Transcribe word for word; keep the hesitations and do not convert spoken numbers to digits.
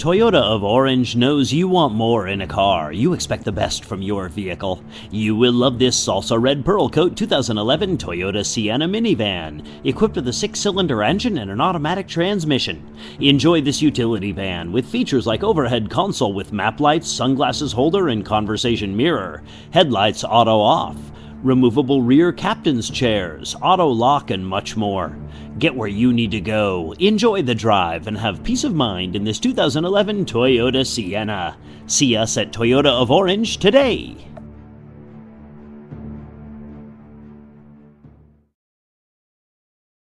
Toyota of Orange knows you want more in a car. You expect the best from your vehicle. You will love this Salsa Red Pearl Coat two thousand eleven Toyota Sienna minivan, equipped with a six-cylinder engine and an automatic transmission. Enjoy this utility van with features like overhead console with map lights, sunglasses holder, and conversation mirror, headlights auto off, removable rear captain's chairs, auto lock, and much more. Get where you need to go, enjoy the drive, and have peace of mind in this two thousand eleven Toyota Sienna. See us at Toyota of Orange today.